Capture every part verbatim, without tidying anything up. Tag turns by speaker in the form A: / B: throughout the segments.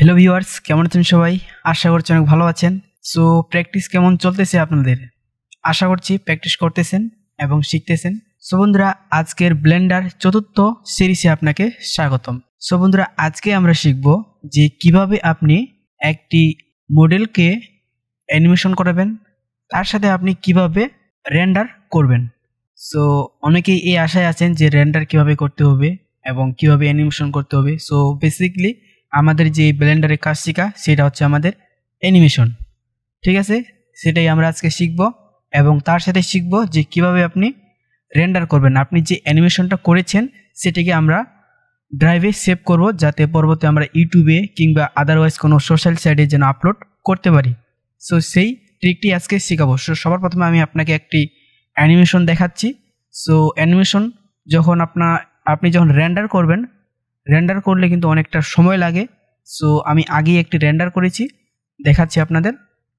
A: Hello viewers, কেমন আছেন সবাই? আশা করছি অনেক ভালো আছেন। সো প্র্যাকটিস কেমন চলতেছে আপনাদের? আশা করছি প্র্যাকটিস করতেছেন এবং শিখতেছেন। সো বন্ধুরা, আজকের ব্লেন্ডার চতুর্থ সিরিজে আপনাকে স্বাগতম। সো বন্ধুরা, আজকে আমরা শিখব যে কিভাবে আপনি একটি মডেলকে অ্যানিমেশন করাবেন, তার সাথে আপনি কিভাবে রেন্ডার করবেন। সো অনেকেই এই আশায় আছেন যে রেন্ডার কিভাবে করতে হবে এবং কিভাবে অ্যানিমেশন করতে হবে। সো বেসিক্যালি আমাদের যে ব্লেন্ডারে কাজ শেখা সেটা হচ্ছে আমাদের অ্যানিমেশন, ঠিক আছে? সেটাই আমরা আজকে শিখব এবং তার সাথে শিখব যে কিভাবে আপনি রেন্ডার করবেন। আপনি যে অ্যানিমেশনটা করেছেন সেটাকে আমরা ড্রাইভে সেভ করব, যাতে পরবর্তী আমরা ইউটিউবে কিংবা আদারওয়াইজ কোনো সোশ্যাল সাইটে যেন আপলোড করতে পারি। সো সেই ট্রিকটি আজকে শেখাবো। সো সবার প্রথমে আমি আপনাকে একটি অ্যানিমেশন দেখাচ্ছি। সো অ্যানিমেশন যখন আপনার আপনি যখন রেন্ডার করবেন, রেন্ডার করলে কিন্তু অনেকটা সময় লাগে। সো আমি আগেই একটি রেন্ডার করেছি, দেখাচ্ছি আপনাদের।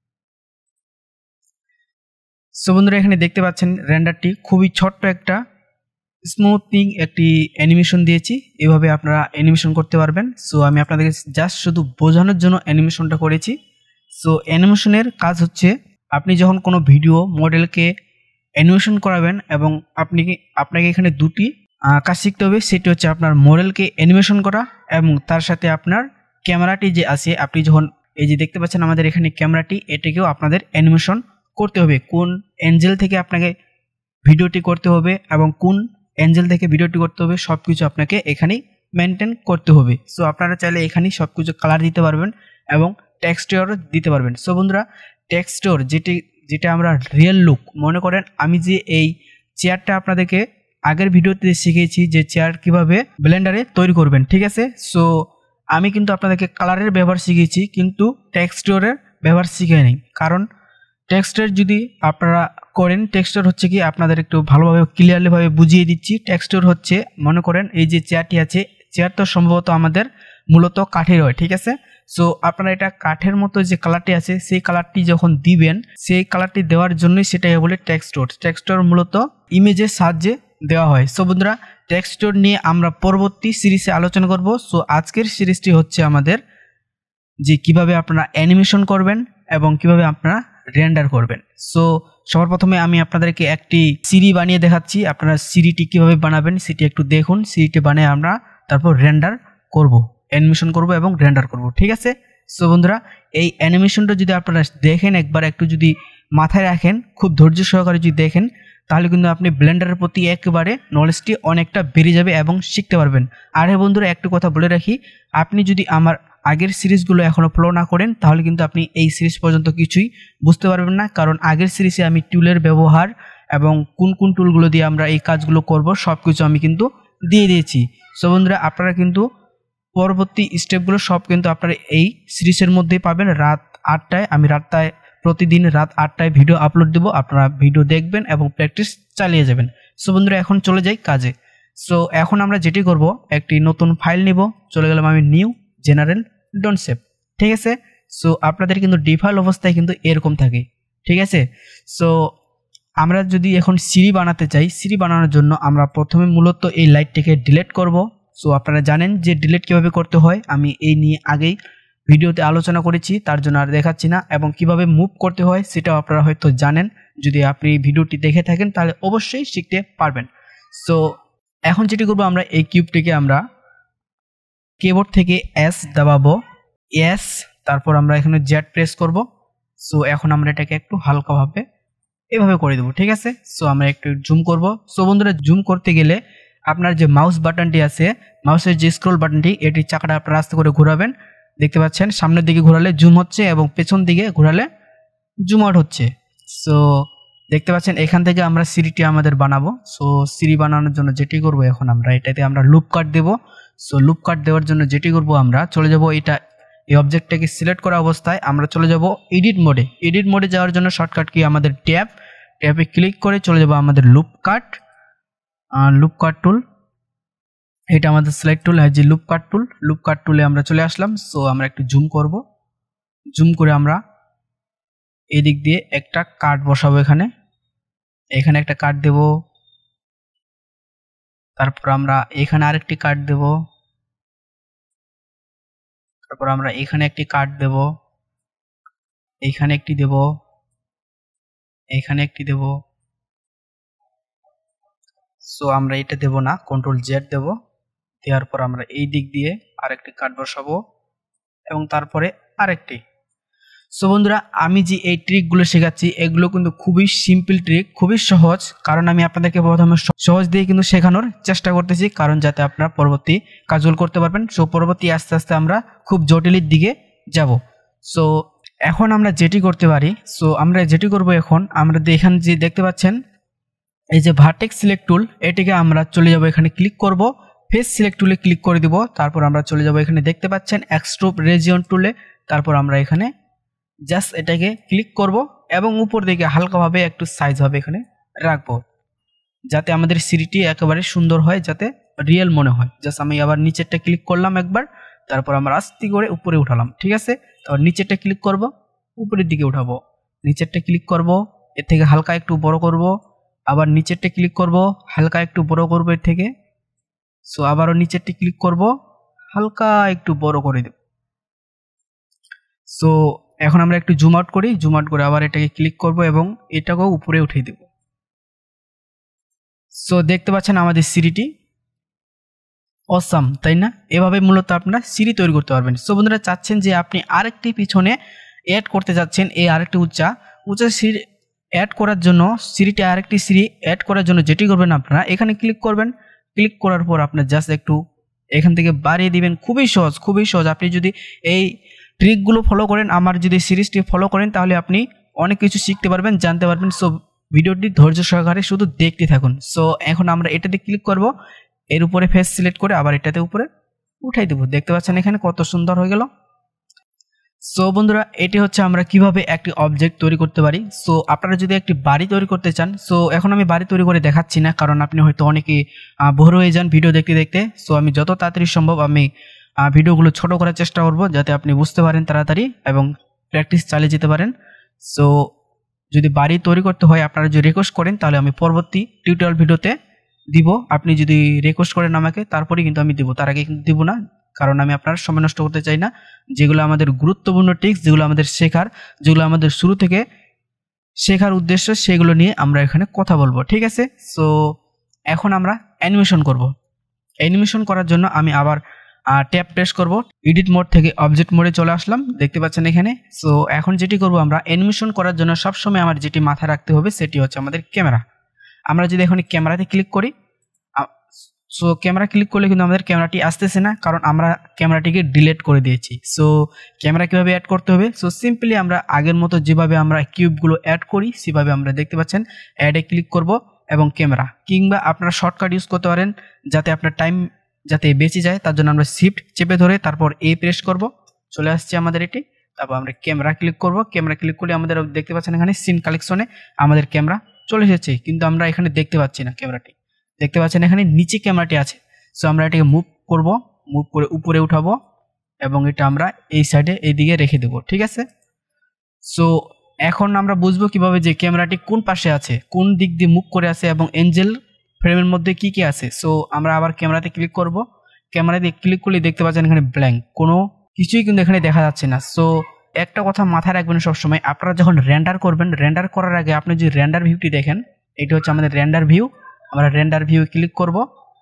A: সো বন্ধুরা, এখানে দেখতে পাচ্ছেন রেন্ডারটি খুবই ছোট্ট একটা স্মুথিং একটি অ্যানিমেশন দিয়েছি। এভাবে আপনারা অ্যানিমেশন করতে পারবেন। সো আমি আপনাদেরকে জাস্ট শুধু বোঝানোর জন্য অ্যানিমেশনটা করেছি। সো অ্যানিমেশনের কাজ হচ্ছে, আপনি যখন কোনো ভিডিও মডেলকে অ্যানিমেশন করাবেন এবং আপনি আপনাকে এখানে দুটি কাজ শিখতে হবে। সেটি হচ্ছে আপনার মডেলকে অ্যানিমেশন করা এবং তার সাথে আপনার ক্যামেরাটি যে আছে, আপনি যখন এই যে দেখতে পাচ্ছেন আমাদের এখানে ক্যামেরাটি, এটাকেও আপনাদের অ্যানিমেশন করতে হবে। কোন অ্যাঙ্গেল থেকে আপনাকে ভিডিওটি করতে হবে এবং কোন অ্যাঙ্গেল থেকে ভিডিওটি করতে হবে সব কিছু আপনাকে এখানেই মেনটেন করতে হবে। সো আপনারা চাইলে এখানেই সব কিছু কালার দিতে পারবেন এবং টেক্সচারও দিতে পারবেন। সো বন্ধুরা, টেক্সচার যেটি যেটা আমরা রিয়েল লুক, মনে করেন আমি যে এই চেয়ারটা আপনাদেরকে আগের ভিডিওতে শিখিয়েছি যে চেয়ার কিভাবে ব্লেন্ডারে তৈরি করবেন, ঠিক আছে? সো আমি কিন্তু আপনাদেরকে কালারের ব্যবহার শিখিয়েছি, কিন্তু টেক্সচারের ব্যবহার শিখাইনি। কারণ টেক্সচার যদি আপনারা করেন, টেক্সচার হচ্ছে কি আপনাদের একটু ভালোভাবে ক্লিয়ারলিভাবে বুঝিয়ে দিচ্ছি। টেক্সচার হচ্ছে, মনে করেন এই যে চেয়ারটি আছে, চেয়ার তো সম্ভবত আমাদের মূলত কাঠের হয়, ঠিক আছে? সো আপনারা এটা কাঠের মতো যে কালারটি আছে সেই কালারটি যখন দিবেন, সেই কালারটি দেওয়ার জন্যই সেটাই বলে টেক্সচার। টেক্সচার মূলত ইমেজের সাহায্যে দেওয়া হয়। সো বন্ধুরা, টেক্সচার নিয়ে আমরা পরবর্তী সিরিজে আলোচনা করব। সো আজকের সিরিজটি হচ্ছে আমাদের যে কিভাবে আপনারা অ্যানিমেশন করবেন এবং কিভাবে আপনারা রেন্ডার করবেন। সো সবার প্রথমে আমি আপনাদেরকে একটি সিরি বানিয়ে দেখাচ্ছি। আপনারা সিরিটি কিভাবে বানাবেন সেটি একটু দেখুন। সিরিটি বানিয়ে আমরা তারপর রেন্ডার করব, অ্যানিমেশন করব এবং রেন্ডার করব, ঠিক আছে? সো বন্ধুরা, এই অ্যানিমেশনটা যদি আপনারা দেখেন, একবার একটু যদি মাথায় রাখেন, খুব ধৈর্য সহকারে যদি দেখেন, তাহলে কিন্তু আপনি ব্লেন্ডারের প্রতি একেবারে নলেজটি অনেকটা বেড়ে যাবে এবং শিখতে পারবেন। আর হ্যাঁ বন্ধুরা, একটু কথা বলে রাখি, আপনি যদি আমার আগের সিরিজগুলো এখনও ফলো না করেন তাহলে কিন্তু আপনি এই সিরিজ পর্যন্ত কিছুই বুঝতে পারবেন না। কারণ আগের সিরিজে আমি টুলের ব্যবহার এবং কোন কোন টুলগুলো দিয়ে আমরা এই কাজগুলো করব সব কিছু আমি কিন্তু দিয়ে দিয়েছি। সো বন্ধুরা, আপনারা কিন্তু পরবর্তী স্টেপগুলো সব কিন্তু আপনারা এই সিরিজের মধ্যেই পাবেন। রাত আটটায় আমি রাতটায় প্রতিদিন রাত আটটায় ভিডিও আপলোড দেবো। আপনারা ভিডিও দেখবেন এবং প্র্যাকটিস চালিয়ে যাবেন। সো বন্ধুরা, এখন চলে যাই কাজে। সো এখন আমরা যেটি করব, একটি নতুন ফাইল নিব। চলে গেলাম আমি নিউ জেনারেল ডন্ট সেভ, ঠিক আছে? সো আপনাদের কিন্তু ডিফল্ট অবস্থায় কিন্তু এরকম থাকে, ঠিক আছে? সো আমরা যদি এখন সিরি বানাতে চাই, সিরি বানানোর জন্য আমরা প্রথমে মূলত এই লাইটটিকে ডিলিট করব। সো আপনারা জানেন যে ডিলিট কীভাবে করতে হয়, আমি এই নিয়ে আগেই ভিডিওতে আলোচনা করেছি, তার জন্য আর দেখাচ্ছি না। এবং কিভাবে মুভ করতে হয় সেটাও আপনারা হয়তো জানেন। যদি আপনি ভিডিওটি দেখে থাকেন তাহলে অবশ্যই শিখতে পারবেন। সো এখন যেটি করব, আমরা এই কিউবটিকে আমরা কিবোর্ড থেকে এস দাবাবো, এস, তারপর আমরা এখানে জেড প্রেস করব। সো এখন আমরা এটাকে একটু হালকাভাবে এভাবে করে দেবো, ঠিক আছে? সো আমরা একটু জুম করব। সো বন্ধুরা, জুম করতে গেলে আপনার যে মাউস বাটনটি আছে, মাউসের যে স্ক্রল বাটনটি, এটি চাকাটা আপনারা আস্তে করে ঘোরাবেন। দেখতে পাচ্ছেন সামনের দিকে ঘোরালে জুম হচ্ছে এবং পেছন দিকে ঘোরালে জুম আউট হচ্ছে। সো দেখতে পাচ্ছেন এখান থেকে আমরা সিরিটি আমাদের বানাবো। সো সিরি বানানোর জন্য যেটি করব, এখন আমরা এটাতে আমরা লুপ কাট দেব। সো লুপ কাট দেওয়ার জন্য যেটি করব, আমরা চলে যাব এটা এই অবজেক্টটাকে সিলেক্ট করা অবস্থায় আমরা চলে যাব এডিট মোডে। এডিট মোডে যাওয়ার জন্য শর্টকাট কি, আমাদের ট্যাব ট্যাবে ক্লিক করে চলে যাব আমাদের লুপ কাট, লুপ কাট টুল, এটা আমাদের সিলেক্ট টুল, হ্যাঁ যে লুপ কাট টুল, লুপ কাট টুলে আমরা চলে আসলাম। সো আমরা একটু জুম করব, জুম করে আমরা এদিক দিয়ে একটা কাট বসাবো। এখানে এখানে একটা কাট দেব, তারপর আমরা এখানে আরেকটি কাট দেব, তারপর আমরা এখানে একটি কাট দেব, এইখানে একটি দেব, এইখানে একটি দেব। সো আমরা এটা দেব না, কন্ট্রোল জেড দেব। দেওয়ার পর আমরা এই দিক দিয়ে আরেকটি কাট বসাবো এবং তারপরে আরেকটি। সো বন্ধুরা, আমি যে এই ট্রিকগুলো শেখাচ্ছি এগুলো কিন্তু খুবই সিম্পল ট্রিক, খুবই সহজ। কারণ আমি আপনাদেরকে প্রথমে সহজ দিয়ে কিন্তু শেখানোর চেষ্টা করতেছি, কারণ যাতে আপনারা পরবর্তী কাজগুলো করতে পারবেন। সো পরবর্তী আস্তে আস্তে আমরা খুব জটিলের দিকে যাব। সো এখন আমরা যেটি করতে পারি, সো আমরা যেটি করব এখন, আমরা এখানে যে দেখতে পাচ্ছেন এই যে ভার্টেক্স সিলেক্ট টুল, এটিকে আমরা চলে যাব, এখানে ক্লিক করব, ফেস সিলেক্ট টুলে ক্লিক করে দিব। তারপর আমরা চলে যাব, এখানে দেখতে পাচ্ছেন এক্সট্রুড রিজিয়ন টুলে। তারপর আমরা এখানে জাস্ট এটাকে ক্লিক করব এবং উপর দিকে হালকাভাবে একটু সাইজ হবে এখানে রাখবো, যাতে আমাদের সিঁড়িটি একেবারে সুন্দর হয়, যাতে রিয়েল মনে হয়। জাস্ট আমি আবার নিচেরটা ক্লিক করলাম একবার, তারপর আমরা আস্তে করে উপরে উঠালাম, ঠিক আছে। তারপর নিচেরটা ক্লিক করব, উপরের দিকে উঠাবো, নিচেরটা ক্লিক করব, এর থেকে হালকা একটু বড় করব, আবার নিচেরটা ক্লিক করব, হালকা একটু বড় করব এর থেকে। সো আবারও নিচেরটি ক্লিক করব, হালকা একটু বড় করে দেব। সো এখন আমরা একটু জুম আউট করি, জুম আউট করে আবার এটাকে ক্লিক করব এবং এটাকেও উপরে উঠিয়ে দেব। সো দেখতে পাচ্ছেন আমাদের সিঁড়িটি অসাম, তাই না? এভাবে মূলত আপনারা সিঁড়ি তৈরি করতে পারবেন। সো বন্ধুরা, চাচ্ছেন যে আপনি আরেকটি পিছনে অ্যাড করতে যাচ্ছেন, এই আরেকটি উঁচা উঁচা সিঁড়ি অ্যাড করার জন্য, সিঁড়িটি আরেকটি সিঁড়ি অ্যাড করার জন্য যেটি করবেন, আপনারা এখানে ক্লিক করবেন। ক্লিক করার পর আপনার জাস্ট একটু এখান থেকে বাড়িয়ে দিবেন। খুবই সহজ, খুবই সহজ। আপনি যদি এই ট্রিকগুলো ফলো করেন, আমার যদি সিরিজটি ফলো করেন, তাহলে আপনি অনেক কিছু শিখতে পারবেন, জানতে পারবেন। সো ভিডিওটি ধৈর্য সহকারে শুধু দেখতে থাকুন। সো এখন আমরা এটাতে ক্লিক করব, এর উপরে ফেস সিলেক্ট করে আবার এটাতে উপরে উঠাই দেব। দেখতে পাচ্ছেন এখানে কত সুন্দর হয়ে গেল। সো বন্ধুরা, এটি হচ্ছে আমরা কিভাবে একটি অবজেক্ট তৈরি করতে পারি। সো আপনারা যদি একটি বাড়ি তৈরি করতে চান, সো এখন আমি বাড়ি তৈরি করে দেখাচ্ছি না, কারণ আপনি হয়তো অনেকে বোর হয়ে যান ভিডিও দেখতে দেখতে। সো আমি যত তাড়াতাড়ি সম্ভব আমি ভিডিওগুলো ছোট করার চেষ্টা করব, যাতে আপনি বুঝতে পারেন তাড়াতাড়ি এবং প্র্যাকটিস চালিয়ে যেতে পারেন। সো যদি বাড়ি তৈরি করতে হয়, আপনারা যদি রিকোয়েস্ট করেন, তাহলে আমি পরবর্তী টিউটোরিয়াল ভিডিওতে দিব। আপনি যদি রিকোয়েস্ট করেন আমাকে, তারপরে কিন্তু আমি দিব, তার আগে কিন্তু দিব না, কারণ আমি আপনার সময় নষ্ট করতে চাই না। যেগুলো আমাদের গুরুত্বপূর্ণ ট্রিক্স, যেগুলো আমাদের শেখার, যেগুলো আমাদের শুরু থেকে শেখার উদ্দেশ্য, সেগুলো নিয়ে আমরা এখানে কথা বলবো, ঠিক আছে। সো এখন আমরা অ্যানিমেশন করব। অ্যানিমেশন করার জন্য আমি আবার ট্যাব প্রেস করব, এডিট মোড থেকে অবজেক্ট মোডে চলে আসলাম, দেখতে পাচ্ছেন এখানে। সো এখন যেটি করব, আমরা অ্যানিমেশন করার জন্য সবসময় আমার যেটি মাথায় রাখতে হবে সেটি হচ্ছে আমাদের ক্যামেরা। আমরা যদি এখন ক্যামেরাতে ক্লিক করি, সো ক্যামেরা ক্লিক করলে কিন্তু আমাদের ক্যামেরাটি আসতেছে না, কারণ আমরা ক্যামেরাটিকে ডিলিট করে দিয়েছি। সো ক্যামেরা কীভাবে অ্যাড করতে হবে, সো সিম্পলি আমরা আগের মতো যেভাবে আমরা কিউবগুলো অ্যাড করি সেভাবে আমরা দেখতে পাচ্ছেন অ্যাডে ক্লিক করব এবং ক্যামেরা, কিংবা আপনারা শর্টকাট ইউজ করতে পারেন যাতে আপনার টাইম যাতে বেঁচে যায়, তার জন্য আমরা শিফট চেপে ধরে তারপর এ প্রেস করব, চলে আসছে আমাদের এটি। তারপর আমরা ক্যামেরা ক্লিক করব, ক্যামেরা ক্লিক করলে আমাদের দেখতে পাচ্ছেন এখানে সিন কালেকশনে আমাদের ক্যামেরা চলে এসেছে, কিন্তু আমরা এখানে দেখতে পাচ্ছি না ক্যামেরাটি। দেখতে পাচ্ছেন এখানে নিচে ক্যামেরাটি আছে। সো আমরা এটাকে মুভ করব, মুভ করে উপরে উঠাবো এবং এটা আমরা এই সাইডে এইদিকে রেখে দেব, ঠিক আছে। সো এখন আমরা বুঝবো কিভাবে যে ক্যামেরাটি কোন পাশে আছে, কোন দিক দিয়ে মুভ করে আছে এবং এঞ্জেল ফ্রেমের মধ্যে কি কি আছে। সো আমরা আবার ক্যামেরাতে ক্লিক করব, ক্যামেরাতে ক্লিক করলে দেখতে পাচ্ছেন এখানে ব্ল্যাঙ্ক, কোনো কিছুই কিন্তু এখানে দেখা যাচ্ছে না। সো একটা কথা মাথায় রাখবেন সবসময়, আপনারা যখন রেন্ডার করবেন, রেন্ডার করার আগে আপনি যদি রেন্ডার ভিউটি দেখেন, এটি হচ্ছে আমাদের রেন্ডার ভিউ। আমরা রেন্ডার ভিউ ক্লিক করব,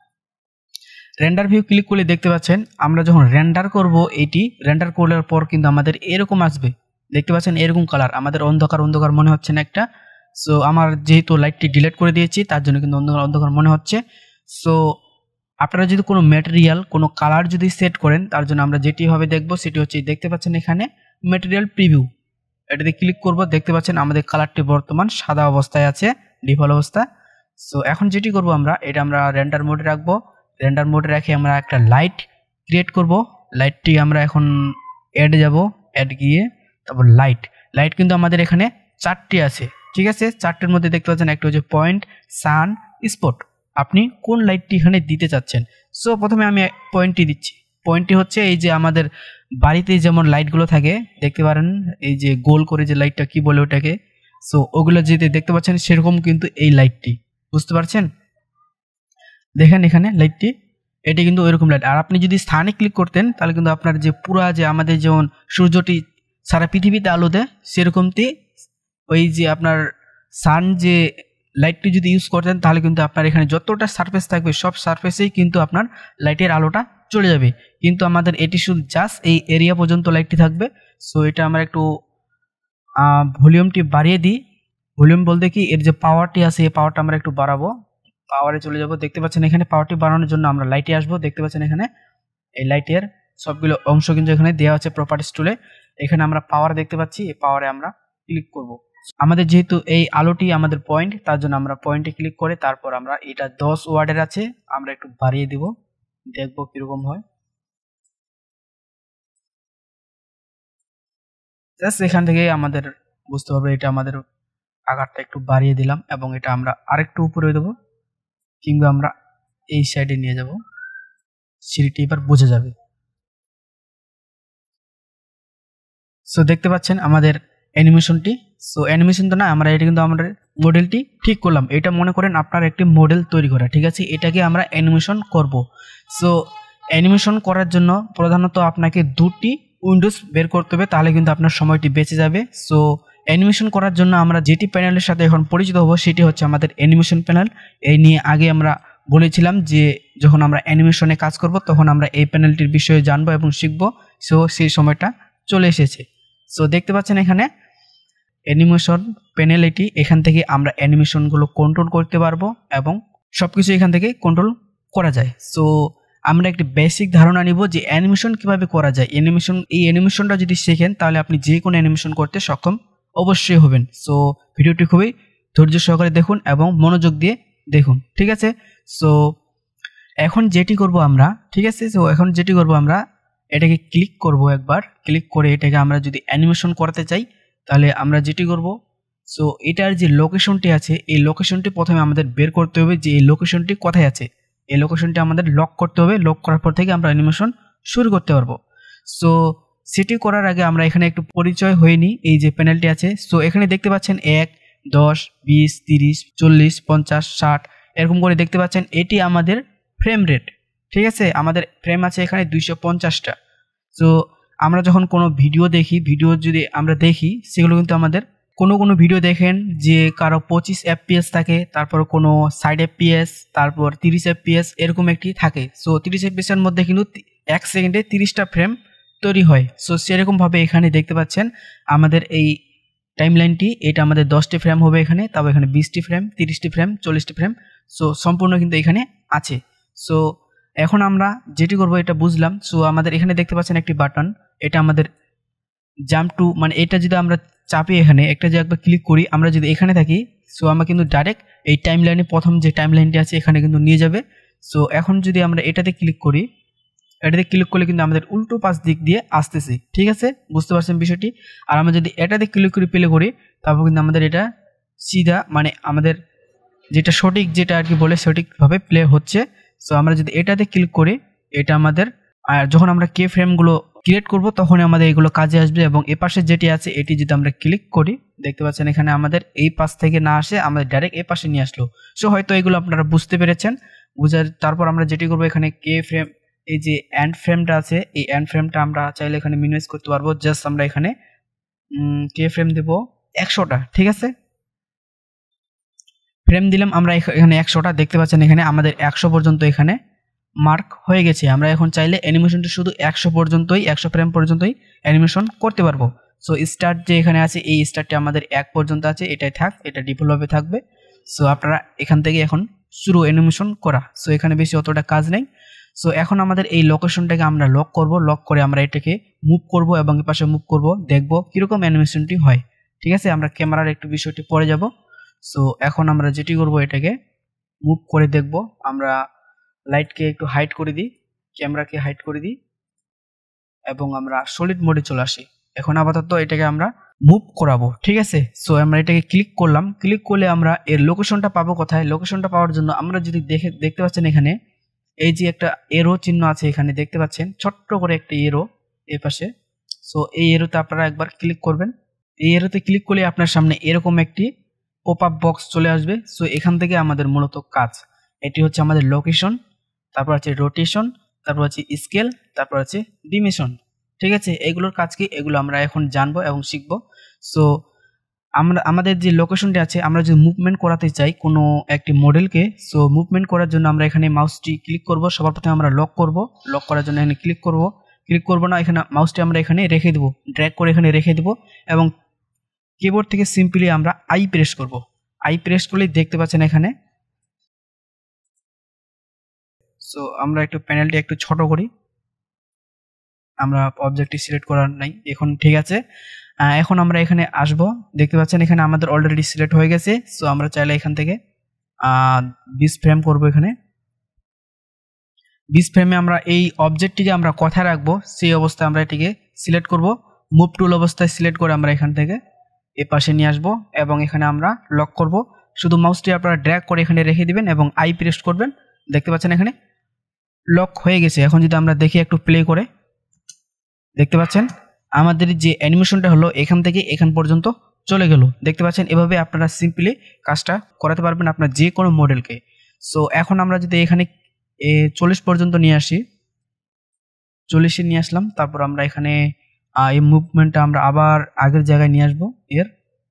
A: রেন্ডার ভিউ ক্লিক করলে দেখতে পাচ্ছেন আমরা যখন রেন্ডার করব, এটি রেন্ডার করার পর কিন্তু আমাদের এরকম আসবে, দেখতে পাচ্ছেন এরকম কালার, আমাদের অন্ধকার অন্ধকার মনে হচ্ছে না একটা। সো আমার যেহেতু লাইটটি ডিলিট করে দিয়েছি, তার জন্য কিন্তু অন্ধকার অন্ধকার মনে হচ্ছে। সো আপনারা যদি কোনো ম্যাটেরিয়াল, কোনো কালার যদি সেট করেন, তার জন্য আমরা যেটি ভাবে দেখব সেটি হচ্ছে, দেখতে পাচ্ছেন এখানে ম্যাটেরিয়াল প্রিভিউ, এটাতে ক্লিক করব, দেখতে পাচ্ছেন আমাদের কালারটি বর্তমান সাদা অবস্থায় আছে, ডিফল্ট অবস্থা। সো এখন যেটি করব, আমরা এটা আমরা রেন্ডার মোডে রাখবো, রেন্ডার মোডে রেখে আমরা একটা লাইট ক্রিয়েট করব। লাইটটি আমরা এখন অ্যাডে যাব, অ্যাড গিয়ে তারপর লাইট, লাইট কিন্তু আমাদের এখানে চারটি আছে, ঠিক আছে। চারটির মধ্যে দেখতে পাচ্ছেন একটা হচ্ছে পয়েন্ট, সান, স্পট, আপনি কোন লাইটটি এখানে দিতে চাচ্ছেন। সো প্রথমে আমি পয়েন্টটি দিচ্ছি। পয়েন্টটি হচ্ছে এই যে আমাদের বাড়িতে যেমন লাইটগুলো থাকে, দেখতে পারেন এই যে গোল করে যে লাইটটা, কি বলে ওটাকে, সো ওগুলো যেতে দেখতে পাচ্ছেন সেরকম কিন্তু এই লাইটটি, বুঝতে পারছেন, দেখেন এখানে লাইটটি এটি কিন্তু ওইরকম লাইট। আর আপনি যদি স্থানে ক্লিক করতেন তাহলে কিন্তু আপনার যে পুরা যে আমাদের যেমন সূর্যটি সারা পৃথিবীতে আলো দেয় সেরকমটি ওই যে আপনার সান যে লাইটটি যদি ইউজ করতেন তাহলে কিন্তু আপনার এখানে যতটা সারফেস থাকবে সব সারফেসেই কিন্তু আপনার লাইটের আলোটা চলে যাবে। কিন্তু আমাদের এটি শুধু জাস্ট এই এরিয়া পর্যন্ত লাইটটি থাকবে। সো এটা আমরা একটু ভলিউমটি বাড়িয়ে দিই। ভলিউম বলতে কি এর যে পাওয়ারটি আছে এই পাওয়ারটা আমরা একটু বাড়াবো, পাওয়ারে চলে যাব। দেখতে পাচ্ছেন এখানে পাওয়ারটি বাড়ানোর জন্য আমরা লাইটে আসবো। দেখতে পাচ্ছেন এখানে এই লাইটের সবগুলো অংশ কিন্তু এখানে দেওয়া আছে প্রপার্টিস টুলে। এখানে আমরা পাওয়ার দেখতে পাচ্ছি, এই পাওয়ারে আমরা ক্লিক করব। আমাদের যেহেতু এই আলোটি আমাদের পয়েন্ট, তার জন্য আমরা পয়েন্টে ক্লিক করে তারপর আমরা এটা দশ ওয়ার্ডের আছে আমরা একটু বাড়িয়ে দিব, দেখবো কিরকম হয়। জাস্ট এখান থেকে আমাদের বুঝতে হবে এটা আমাদের আকারটা একটু বাড়িয়ে দিলাম এবং এটা আমরা আরেকটু উপরে দেবো কিংবা আমরা এই সাইডে নিয়ে যাব, সিঁড়িটি এবার বোঝা যাবে। সো দেখতে পাচ্ছেন আমাদের অ্যানিমেশনটি। সো অ্যানিমেশন তো না, আমরা এটা কিন্তু আমাদের মডেলটি ঠিক করলাম। এটা মনে করেন আপনার একটি মডেল তৈরি করা, ঠিক আছে, এটাকে আমরা অ্যানিমেশন করব। সো অ্যানিমেশন করার জন্য প্রধানত আপনাকে দুটি উইন্ডোজ বের করতে হবে, তাহলে কিন্তু আপনার সময়টি বেঁচে যাবে। সো অ্যানিমেশন করার জন্য আমরা যেটি প্যানেলের সাথে এখন পরিচিত হব সেটি হচ্ছে আমাদের অ্যানিমেশন প্যানেল। এই নিয়ে আগে আমরা বলেছিলাম যে যখন আমরা অ্যানিমেশনে কাজ করব তখন আমরা এই প্যানেলটির বিষয়ে জানবো এবং শিখব। সো সেই সময়টা চলে এসেছে। সো দেখতে পাচ্ছেন এখানে অ্যানিমেশন প্যানেল, এটি এখান থেকে আমরা অ্যানিমেশনগুলো কন্ট্রোল করতে পারবো এবং সব কিছু এখান থেকে কন্ট্রোল করা যায়। সো আমরা একটি বেসিক ধারণা নিব যে অ্যানিমেশন কিভাবে করা যায়। অ্যানিমেশন এই অ্যানিমেশনটা যদি শেখেন তাহলে আপনি যে কোনো অ্যানিমেশন করতে সক্ষম অবশ্যই হবেন। সো ভিডিওটি খুবই ধৈর্য সহকারে দেখুন এবং মনোযোগ দিয়ে দেখুন, ঠিক আছে। সো এখন যেটি করব আমরা, ঠিক আছে, সো এখন যেটি করব আমরা এটাকে ক্লিক করব, একবার ক্লিক করে এটাকে আমরা যদি অ্যানিমেশন করতে চাই তাহলে আমরা যেটি করব, সো এটার যে লোকেশনটি আছে এই লোকেশনটি প্রথমে আমাদের বের করতে হবে যে এই লোকেশনটি কোথায় আছে। এই লোকেশনটি আমাদের লক করতে হবে, লক করার পর থেকে আমরা অ্যানিমেশন শুরু করতে পারবো। সো সেটি করার আগে আমরা এখানে একটু পরিচয় হয়ে নিই। এই যে প্যানেলটি আছে, সো এখানে দেখতে পাচ্ছেন এক, দশ, বিশ, তিরিশ, চল্লিশ, পঞ্চাশ, ষাট এরকম করে দেখতে পাচ্ছেন এটি আমাদের ফ্রেম রেট, ঠিক আছে। আমাদের ফ্রেম আছে এখানে দুইশো পঞ্চাশটা। সো আমরা যখন কোনো ভিডিও দেখি, ভিডিও যদি আমরা দেখি সেগুলো কিন্তু আমাদের কোনো কোনো ভিডিও দেখেন যে কারো পঁচিশ এফপিএস থাকে, তারপর কোনো ষাট এফপিএস, তারপর তিরিশ এফপিএস এরকম একটি থাকে। সো তিরিশ এফপিএস এর মধ্যে কিন্তু এক সেকেন্ডে তিরিশটা ফ্রেম তৈরি হয়। সো সেরকমভাবে এখানে দেখতে পাচ্ছেন আমাদের এই টাইমলাইনটি, এটা আমাদের দশটি ফ্রেম হবে এখানে, তারপর এখানে বিশটি ফ্রেম, তিরিশটি ফ্রেম, চল্লিশটি ফ্রেম, সো সম্পূর্ণ কিন্তু এখানে আছে। সো এখন আমরা যেটি করব এটা বুঝলাম। সো আমাদের এখানে দেখতে পাচ্ছেন একটি বাটন, এটা আমাদের জাম্প টু, মানে এটা যদি আমরা চাপি এখানে একটা যে একবার ক্লিক করি, আমরা যদি এখানে থাকি সো আমরা কিন্তু ডাইরেক্ট এই টাইমলাইনে প্রথম যে টাইমলাইনটি আছে এখানে কিন্তু নিয়ে যাবে। সো এখন যদি আমরা এটাতে ক্লিক করি, এটাতে ক্লিক করলে কিন্তু আমাদের উল্টো পাশ দিক দিয়ে আসতেছে, ঠিক আছে, বুঝতে পারছেন বিষয়টি। আর আমরা যদি এটাতে ক্লিক করে প্লে করি তারপর কিন্তু আমাদের এটা সিধা, মানে আমাদের যেটা সঠিক যেটা আর কি বলে সঠিকভাবে প্লে হচ্ছে। সো আমরা যদি এটাতে ক্লিক করি এটা আমাদের, আর যখন আমরা কে ফ্রেমগুলো ক্রিয়েট করব তখন আমাদের এগুলো কাজে আসবে। এবং এ পাশে যেটি আছে এটি যদি আমরা ক্লিক করি দেখতে পাচ্ছেন এখানে আমাদের এই পাশ থেকে না আসে আমাদের ডাইরেক্ট এই পাশে নিয়ে আসলো। সো হয়তো এগুলো আপনারা বুঝতে পেরেছেন, বুঝার তারপর আমরা যেটি করব এখানে কে ফ্রেম, এই যে এন্ড ফ্রেমটা আছে এই এন্ড ফ্রেমটা আমরা চাইলে এখানে মিনিমাইজ করতে পারবো। জাস্ট আমরা এখানে কে ফ্রেম দেব একশোটা, ঠিক আছে, ফ্রেম দিলাম আমরা এখানে একশোটা। দেখতে পাচ্ছেন এখানে আমাদের একশো পর্যন্ত এখানে মার্ক হয়ে গেছে। আমরা এখন চাইলে অ্যানিমেশনটা শুধু একশো পর্যন্তই, একশো ফ্রেম পর্যন্তই অ্যানিমেশন করতে পারবো। সো স্টার্ট যে এখানে আছে এই স্টার্টটি আমাদের এক পর্যন্ত আছে, এটাই থাক, এটা ডিফল্টভাবে থাকবে। সো আপনারা এখান থেকে এখন শুরু অ্যানিমেশন করা। সো এখানে বেশি অতটা কাজ নেই। সো এখন আমাদের এই লোকেশনটাকে আমরা লক করব, লক করে আমরা এটাকে মুভ করব এবং এর পাশে মুভ করব, দেখব কিরকম অ্যানিমেশনটি হয়, ঠিক আছে। আমরা ক্যামেরার একটু বিষয়টি পরে যাব। সো এখন আমরা যেটি করব এটাকে মুভ করে দেখব। আমরা লাইটকে একটু হাইড করে দিই, ক্যামেরাকে হাইড করে দিই এবং আমরা সলিড মোডে চলে আসি। এখন আপাতত এটাকে আমরা মুভ করাবো, ঠিক আছে। সো আমরা এটাকে ক্লিক করলাম, ক্লিক করলে আমরা এর লোকেশনটা পাবো কোথায়। লোকেশনটা পাওয়ার জন্য আমরা যদি দেখে দেখতে পাচ্ছেন এখানে এই যে একটা এরো চিহ্ন আছে এখানে দেখতে পাচ্ছেন ছোট্ট করে একটা এরো এর পাশে। সো এই এরোতে আপনারা একবার ক্লিক করবেন। এই এরোতে ক্লিক করলে আপনার সামনে এরকম একটি পপ আপ বক্স চলে আসবে। সো এখান থেকে আমাদের মূলত কাজ, এটি হচ্ছে আমাদের লোকেশন। তারপর আছে রোটেশন, তারপর আছে স্কেল, তারপর আছে ডিমেনশন। ঠিক আছে, এগুলোর কাজ কি এগুলো আমরা এখন জানবো এবং শিখবো। সো আমরা আমাদের যে লোকেশনটি আছে, আমরা যদি মুভমেন্ট করাতে চাই কোনো একটি মডেলকে, সো মুভমেন্ট করার জন্য আমরা এখানে মাউসটি ক্লিক করব। সবার প্রথমে আমরা লক করব, লক করার জন্য এখানে ক্লিক করব, ক্লিক করব না, এখানে মাউসটি আমরা এখানে রেখে দেবো, ড্র্যাগ করে এখানে রেখে দেবো এবং কিবোর্ড থেকে সিম্পলি আমরা আই প্রেস করব। আই প্রেস করলেই দেখতে পাচ্ছেন এখানে। সো আমরা একটু প্যানেলটি একটু ছোট করি, আমরা অবজেক্টটি সিলেক্ট করার নাই এখন। ঠিক আছে, এখন আমরা এখানে আসব, দেখতে পাচ্ছেন এখানে আমাদের অলরেডি সিলেক্ট হয়ে গেছে। সো আমরা চাইলে এখান থেকে বিশ ফ্রেম করব। এখানে বিশ ফ্রেমে আমরা এই অবজেক্টটিকে আমরা কোথায় রাখবো সেই অবস্থায় আমরা এটিকে সিলেক্ট করব। মুভ টুল অবস্থায় সিলেক্ট করে আমরা এখান থেকে এ পাশে নিয়ে আসবো এবং এখানে আমরা লক করব। শুধু মাউসটি আপনারা ড্র্যাগ করে এখানে রেখে দিবেন এবং আই প্রেস করবেন। দেখতে পাচ্ছেন এখানে লক হয়ে গেছে। এখন যদি আমরা দেখি একটু প্লে করে, দেখতে পাচ্ছেন আমাদের যে অ্যানিমেশনটা হলো এখান থেকে এখান পর্যন্ত চলে গেল। দেখতে পাচ্ছেন এভাবে আপনারা সিম্পলি কাজটা করাতে পারবেন আপনার যে কোনো মডেলকে। সো এখন আমরা যদি এখানে চল্লিশ পর্যন্ত নিয়ে আসি, চল্লিশে নিয়ে আসলাম, তারপর আমরা এখানে এই মুভমেন্টটা আমরা আবার আগের জায়গায় নিয়ে আসবো। এর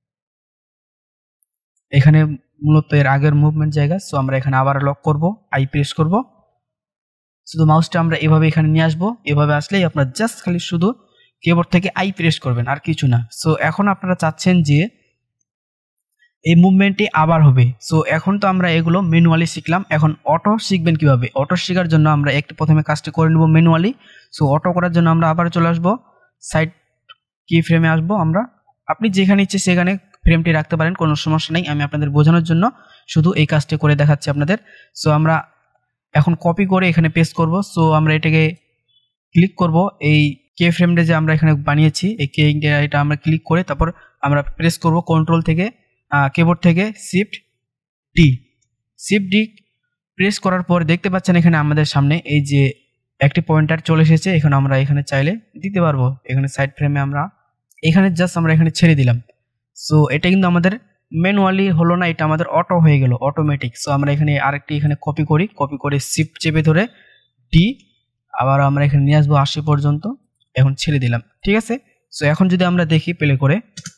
A: এখানে মূলত এর আগের মুভমেন্ট জায়গা। সো আমরা এখানে আবার লক করব, আই প্রেস করব, শুধু মাউসটা আমরা এভাবে এখানে নিয়ে আসবো। এভাবে আসলেই আপনার জাস্ট খালি শুধু কিবোর্ড থেকে আই প্রেস করবেন, আর কিছু না। সো এখন আপনারা চাচ্ছেন যে এই মুভমেন্টটি আবার হবে। সো এখন তো আমরা এগুলো ম্যানুয়ালি শিখলাম, এখন অটো শিখবেন কিভাবে। অটো শেখার জন্য আমরা একটু প্রথমে কাজটি করে নেব ম্যানুয়ালি। সো অটো করার জন্য আমরা আবার চলে আসবো, সাইড কি ফ্রেমে আসবো আমরা। আপনি যেখানে ইচ্ছে সেখানে ফ্রেমটি রাখতে পারেন, কোনো সমস্যা নেই। আমি আপনাদের বোঝানোর জন্য শুধু এই কাজটি করে দেখাচ্ছি আপনাদের। সো আমরা এখন কপি করে এখানে পেস্ট করব। সো আমরা এটাকে ক্লিক করব, এই কে ফ্রেমটা যে আমরা এখানে বানিয়েছি এই কে এটা আমরা ক্লিক করে তারপর আমরা প্রেস করব কন্ট্রোল থেকে, কিবোর্ড থেকে shift D, shift D press করার পর দেখতে পাচ্ছেন এখানে আমাদের সামনে এই যে একটি পয়েন্টার চলে এসেছে। এখানে আমরা এখানে চাইলে দিতে পারবো, এখানে সাইড ফ্রেমে আমরা এখানে জাস্ট আমরা এখানে ছেড়ে দিলাম। সো এটা কিন্তু আমাদের ম্যানুয়ালি হলো না, এটা আমাদের অটো হয়ে গেল, অটোমেটিক। সো আমরা এখানে আরেকটি এখানে কপি করি, কপি করে শিফট চেপে ধরে ডি আবার আমরা এখানে নিয়ে আসবো আশি পর্যন্ত, এখন ছেড়ে দিলাম। ঠিক আছে, সো এখন যদি আমরা দেখি প্লে করে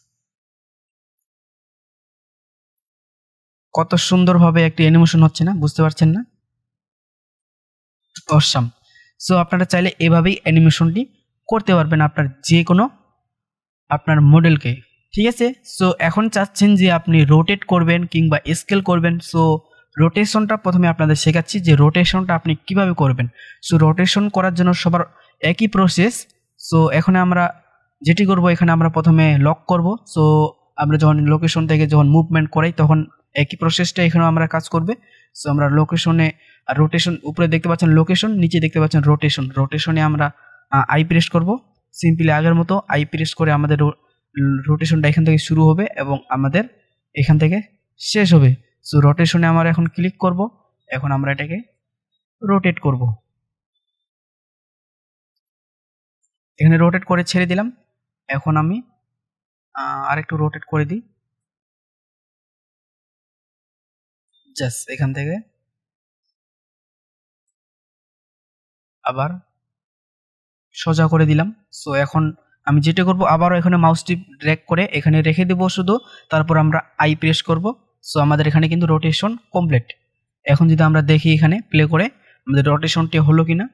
A: কত সুন্দরভাবে একটি অ্যানিমেশন হচ্ছে না, বুঝতে পারছেন না? অসাম। সো আপনারা চাইলে এভাবেই অ্যানিমেশনটি করতে পারবেন আপনার যে কোনো আপনার মডেলকে। ঠিক আছে, সো এখন চাচ্ছেন যে আপনি রোটেট করবেন কিংবা স্কেল করবেন। সো রোটেশনটা প্রথমে আপনাদের শেখাচ্ছি যে রোটেশনটা আপনি কিভাবে করবেন। সো রোটেশন করার জন্য সবার একই প্রসেস। সো এখানে আমরা যেটি করব, এখানে আমরা প্রথমে লক করব। সো আমরা যখন লোকেশন থেকে যখন মুভমেন্ট করাই তখন একই প্রসেসটা এখানেও আমরা কাজ করবে। সো আমরা লোকেশনে আর রোটেশন, উপরে দেখতে পাচ্ছেন লোকেশন, নিচে দেখতে পাচ্ছেন রোটেশন। রোটেশনে আমরা আই প্রেস করব, সিম্পলি আগের মতো আই প্রেস করে আমাদের রোটেশনটা এখান থেকে শুরু হবে এবং আমাদের এখান থেকে শেষ হবে। সো রোটেশনে আমরা এখন ক্লিক করব, এখন আমরা এটাকে রোটেট করব। এখানে রোটেট করে ছেড়ে দিলাম। এখন আমি আরেকটু রোটেট করে দিই, জাস্ট এখান থেকে আবার সোজা করে দিলাম। সো এখন আমি যেটা করব, আবারও এখানে মাউসটি ড্র্যাগ করে এখানে রেখে দেবো শুধু, তারপর আমরা আই প্রেস করব। সো আমাদের এখানে কিন্তু রোটেশন কমপ্লিট। এখন যদি আমরা দেখি এখানে প্লে করে আমাদের রোটেশনটি হলো কিনা,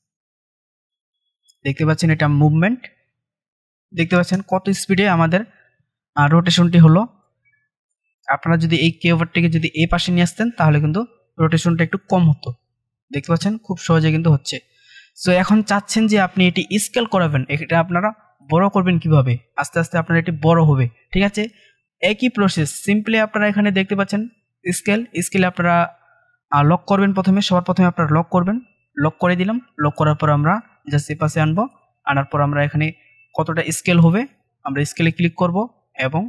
A: দেখতে পাচ্ছেন এটা মুভমেন্ট, দেখতে পাচ্ছেন কত স্পিডে আমাদের রোটেশনটি হলো। আপনারা যদি এই কিবোর্ডটিকে যদি এই পাশে নিয়ে আসতেন তাহলে কিন্তু রোটেশনটা একটু কম হতো। দেখতে পাচ্ছেন খুব সহজে কিন্তু হচ্ছে। সো এখন চাচ্ছেন যে আপনি এটি স্কেল করাবেন, এটা আপনারা বড় করবেন কিভাবে, আস্তে আস্তে আপনার এটি বড় হবে। ঠিক আছে, একই প্রসেস, সিম্পলি আপনারা এখানে দেখতে পাচ্ছেন স্কেল, স্কেলে আপনারা লক করবেন। প্রথমে সবার প্রথমে আপনারা লক করবেন, লক করে দিলাম। লক করার পর আমরা জাস্ট এই পাশে আনবো, আনার পর আমরা এখানে কতটা স্কেল হবে আমরা স্কেলে ক্লিক করব এবং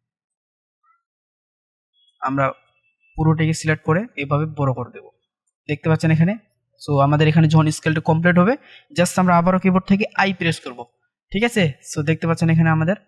A: আমরা পুরোটাকে সিলেক্ট করে এভাবে বড় করে দেব। দেখতে পাচ্ছেন এখানে। সো আমাদের এখানে যখন স্কেলটা কমপ্লিট হবে জাস্ট আমরা আবারও কিবোর্ড থেকে আই প্রেস করব। ঠিক আছে, সো দেখতে পাচ্ছেন এখানে আমাদের,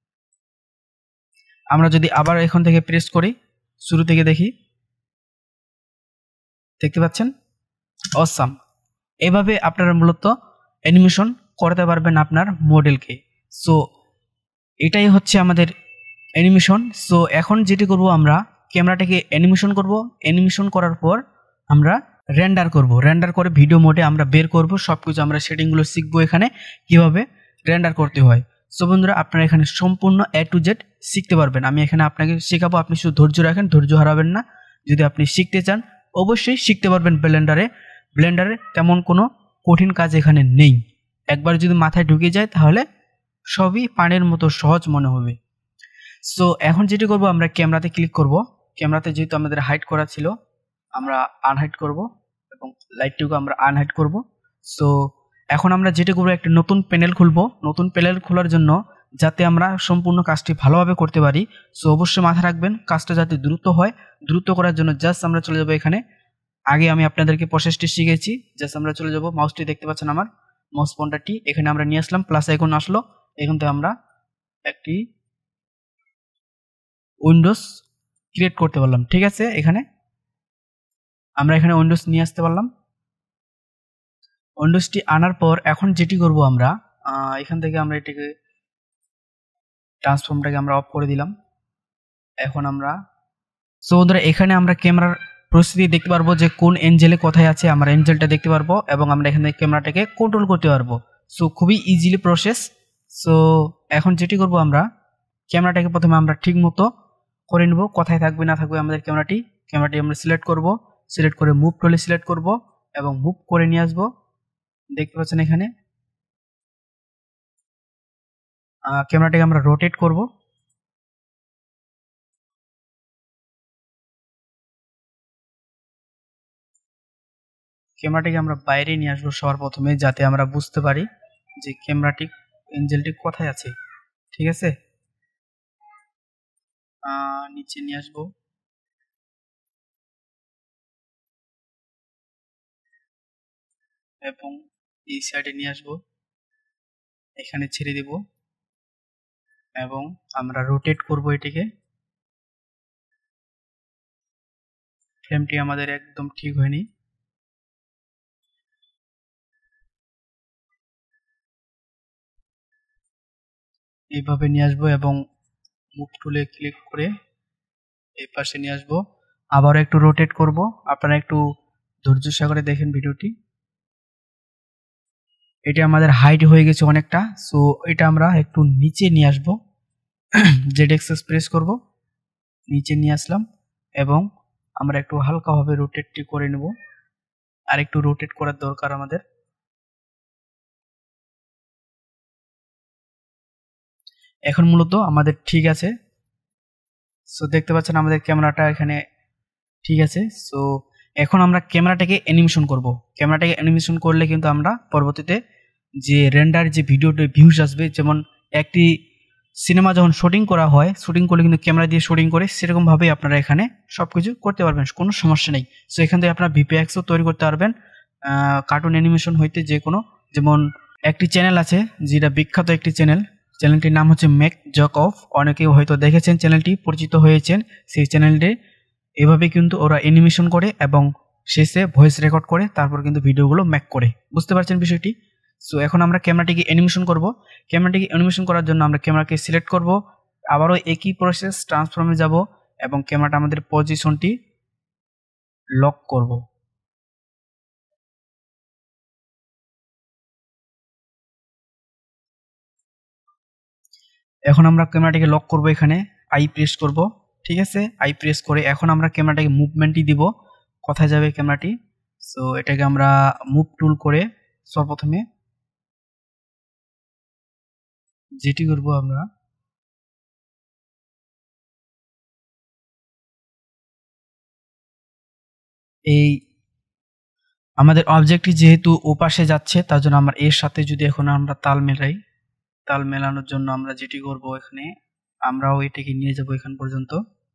A: আমরা যদি আবার এখান থেকে প্রেস করি, শুরু থেকে দেখি, দেখতে পাচ্ছেন অসাম। এভাবে আপনারা মূলত অ্যানিমেশন করতে পারবেন আপনার মডেলকে। সো এটাই হচ্ছে আমাদের অ্যানিমেশন। সো এখন যেটি করব, আমরা ক্যামেরাটাকে অ্যানিমেশন করব। অ্যানিমেশন করার পর আমরা রেন্ডার করব। রেন্ডার করে ভিডিও মোডে আমরা বের করব। সব কিছু আমরা সেটিংগুলো শিখবো এখানে কীভাবে রেন্ডার করতে হয়। সো বন্ধুরা, আপনারা এখানে সম্পূর্ণ এ টু জেড শিখতে পারবেন। আমি এখানে আপনাকে শেখাবো, আপনি শুধু ধৈর্য রাখেন, ধৈর্য হারাবেন না। যদি আপনি শিখতে চান অবশ্যই শিখতে পারবেন ব্লেন্ডারে। ব্লেন্ডারে তেমন কোনো কঠিন কাজ এখানে নেই। একবার যদি মাথায় ঢুকে যায় তাহলে সবই পানির মতো সহজ মনে হবে। সো এখন যেটি করব, আমরা ক্যামেরাতে ক্লিক করব। ক্যামেরাতে যেহেতু আমাদের হাইড করা ছিল, আমরা আনহাইড করব এবং লাইটটিকে আমরা আনহাইড করব। সো এখন আমরা যেটি করব, একটা নতুন প্যানেল খুলব। নতুন প্যানেল খোলার জন্য যাতে আমরা সম্পূর্ণ কাজটি ভালোভাবে করতে পারি, সো অবশ্যই মাথায় রাখবেন কাজটা যাতে দ্রুত হয়। দ্রুত করার জন্য জাস্ট আমরা চলে যাব এখানে। আগে আমি আপনাদেরকে প্রসেসটি শিখেছি, জাস্ট আমরা চলে যাব। মাউসটি দেখতে পাচ্ছেন, আমার মাউস পয়েন্টারটি এখানে আমরা নিয়ে আসলাম, প্লাস আইকন আসলো। এখান থেকে আমরা একটি উইন্ডোজ ক্রিয়েট করতে পারলাম। ঠিক আছে, এখানে আমরা এখানে উইন্ডোজ নিয়ে আসতে পারলাম। উইন্ডোজটি আনার পর এখন যেটি করব, আমরা এখান থেকে আমরা এটাকে ট্রান্সফর্মটাকে আমরা অফ করে দিলাম। এখন আমরা সো বন্ধুরা, এখানে আমরা ক্যামেরার পরিস্থিতি দেখতে পারবো যে কোন এঞ্জেলে কোথায় আছে, আমরা এঞ্জেলটা দেখতে পারবো এবং আমরা এখানে ক্যামেরাটাকে কন্ট্রোল করতে পারবো। সো খুবই ইজিলি প্রসেস। সো এখন যেটি করব, আমরা ক্যামেরাটাকে প্রথমে আমরা ঠিক মতো করে নেব, কোথায় থাকবে না থাকবে আমাদের ক্যামেরাটি। ক্যামেরাটি আমরা সিলেক্ট করব, সিলেক্ট করে মুভ টুলে সিলেক্ট করব এবং মুভ করে নিয়ে আসবো। দেখতে পাচ্ছেন এখানে ক্যামেরাটাকে আমরা রোটেট করব। ক্যামেরাটিকে আমরা বাইরে নিয়ে আসবো সবার প্রথমে, যাতে আমরা বুঝতে পারি যে ক্যামেরাটি এঞ্জেলটি কোথায় আছে। ঠিক আছে, নিচে নিয়ে আসবো এবং এই সাইডে নিয়ে আসবো, এখানে ছেড়ে দেব এবং আমরা রোটেট করব এটিকে। ফ্রেমটি আমাদের একদম ঠিক হয়নি। এইভাবে নিয়ে আসবো এবং মুভ টুলে ক্লিক করে এই পাশে নিয়ে আসবো। আবার একটু রোটেট করব। আপনারা একটু ধৈর্য সহকারে দেখেন ভিডিওটি। এটা আমাদের হাইট হয়ে গেছে অনেকটা। সো এটা আমরা একটু নিচে নিয়ে আসবো। জেড এক্সেস প্রেস করব, নিচে নিয়ে আসলাম এবং আমরা একটু হালকাভাবে রোটেটটি করে নেব। আর একটু রোটেট করার দরকার আমাদের। এখন মূলত আমাদের ঠিক আছে। সো দেখতে পাচ্ছেন আমাদের ক্যামেরাটা এখানে ঠিক আছে। সো এখন আমরা ক্যামেরাটাকে অ্যানিমেশন করব। ক্যামেরাটাকে অ্যানিমেশন করলে কিন্তু আমরা পরবর্তীতে যে রেন্ডার যে ভিডিওতে ভিউজ আসবে, যেমন একটি সিনেমা যখন শুটিং করা হয়, শুটিং করলে কিন্তু ক্যামেরা দিয়ে শুটিং করে, সেরকমভাবেই আপনারা এখানে সব কিছু করতে পারবেন, কোনো সমস্যা নেই। সো এখান থেকে আপনারা ভিপিএক্সও তৈরি করতে পারবেন কার্টুন অ্যানিমেশন হইতে যে কোনো। যেমন একটি চ্যানেল আছে যেটা বিখ্যাত একটি চ্যানেল, চ্যানেলটির নাম হচ্ছে মেক জক অফ। অনেকেই হয়তো দেখেছেন, চ্যানেলটি পরিচিত হয়েছেন। সেই চ্যানেলটি এভাবে কিন্তু ওরা অ্যানিমেশন করে এবং শেষে ভয়েস রেকর্ড করে, তারপর কিন্তু ভিডিওগুলো মেক করে। বুঝতে পারছেন বিষয়টি? সো এখন আমরা ক্যামেরাটিকে অ্যানিমেশন করব। ক্যামেরাটিকে অ্যানিমেশন করার জন্য আমরা ক্যামেরাকে সিলেক্ট করব, আবারও একই প্রসেস, ট্রান্সফর্মে যাব এবং ক্যামেরাটা আমাদের পজিশনটি লক করব। এখন আমরা ক্যামেরাটিকে লক করব, এখানে আই প্রেস করব। ঠিক আছে, আই প্রেস করে এখন আমরা ক্যামেরাটাকে মুভমেন্টই দিব, কোথায় যাবে ক্যামেরাটি। সো এটাকে আমরা মুভ টুল করে সর্বপ্রথমে যেটি করব, আমরা এই আমাদের অবজেক্টটি যেহেতু ওপাশে যাচ্ছে, তার জন্য আমরা এর সাথে যদি এখন আমরা তাল মেলাই, তাল মেলানোর জন্য আমরা যেটি করব, এখানে আমরাও এটাকে নিয়ে যাব এখান পর্যন্ত।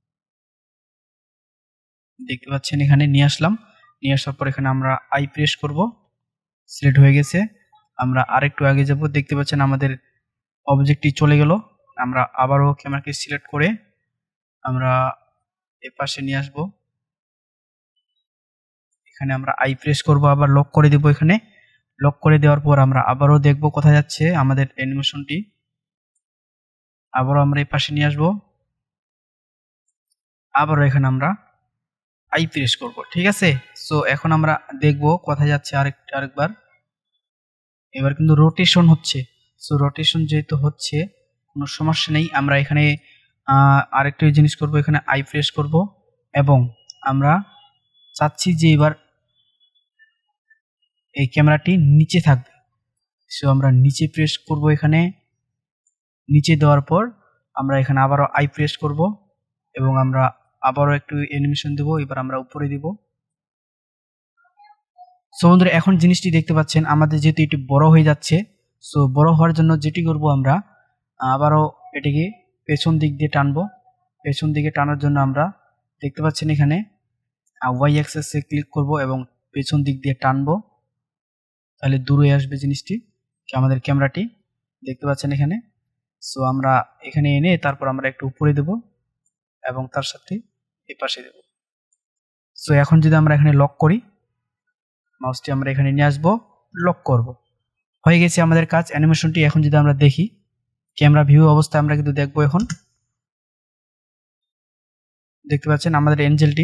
A: দেখতে পাচ্ছেন এখানে নিয়ে আসলাম। নিয়ে আসার পর এখানে আমরা আই প্রেস করব, সিলেক্ট হয়ে গেছে। আমরা আরেকটু আগে যাব, দেখতে পাচ্ছেন আমাদের অবজেক্টটি চলে গেল। আমরা আবারও ক্যামেরাকে সিলেক্ট করে আমরা এ পাশে নিয়ে আসব। এখানে আমরা আই প্রেস করব, আবার লক করে দেব। এখানে লক করে দেওয়ার পর আমরা আবারও দেখব কোথায় যাচ্ছে আমাদের অ্যানিমেশনটি। আবারও আমরা এই পাশে নিয়ে আসবো, আবারও এখানে আমরা আই প্রেস করব। ঠিক আছে, সো এখন আমরা দেখব কোথায় যাচ্ছে আরেক আরেকবার। এবার কিন্তু রোটেশন হচ্ছে। সো রোটেশন যেহেতু হচ্ছে কোনো সমস্যা নেই। আমরা এখানে আরেকটা জিনিস করব, এখানে আই প্রেস করব এবং আমরা চাচ্ছি যে এবার এই ক্যামেরাটি নিচে থাকবে। সো আমরা নিচে প্রেস করব, এখানে নিচে দেওয়ার পর আমরা এখানে আবারও আই প্রেস করব এবং আমরা আবারও একটু অ্যানিমেশন দেব। এবার আমরা উপরে দিব। সো বন্ধুরা এখন জিনিসটি দেখতে পাচ্ছেন আমাদের যেহেতু এটি বড় হয়ে যাচ্ছে, সো বড় হওয়ার জন্য যেটি করব আমরা আবারও এটিকে পেছন দিক দিয়ে টানবো। পেছন দিকে টানার জন্য আমরা দেখতে পাচ্ছেন এখানে ওয়াই অ্যাক্সেসে ক্লিক করব এবং পেছন দিক দিয়ে টানবো, তাহলে দূরে আসবে জিনিসটি আমাদের ক্যামেরাটি। দেখতে পাচ্ছেন এখানে। সো আমরা এখানে এনে তারপর আমরা একটু উপরে দেব এবং তার সাথে এই পাশে দেব। সো এখন যদি আমরা এখানে লক করি, মাউসটি আমরা এখানে নিয়ে আসবো, লক করব, হয়ে গেছে আমাদের কাজ অ্যানিমেশনটি। এখন যদি আমরা দেখি ক্যামেরা ভিউ অবস্থা আমরা কিন্তু দেখবো। এখন দেখতে পাচ্ছেন আমাদের এঞ্জেলটি,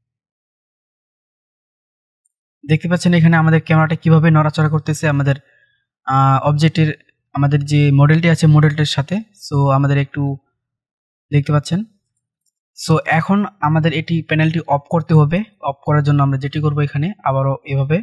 A: দেখতে পাচ্ছেন এখানে আমাদের ক্যামেরাটা কিভাবে নড়াচড়া করতেছে আমাদের অবজেক্টের, আমাদের যে মডেলটি আছে মডেলটির সাথে। সো আমাদের একটু দেখতে পাচ্ছেন। সো এখন আমাদের এটি প্যানেলটি অফ করতে হবে। অফ করার জন্য আমরা যেটি করব এখানে আবারও এভাবে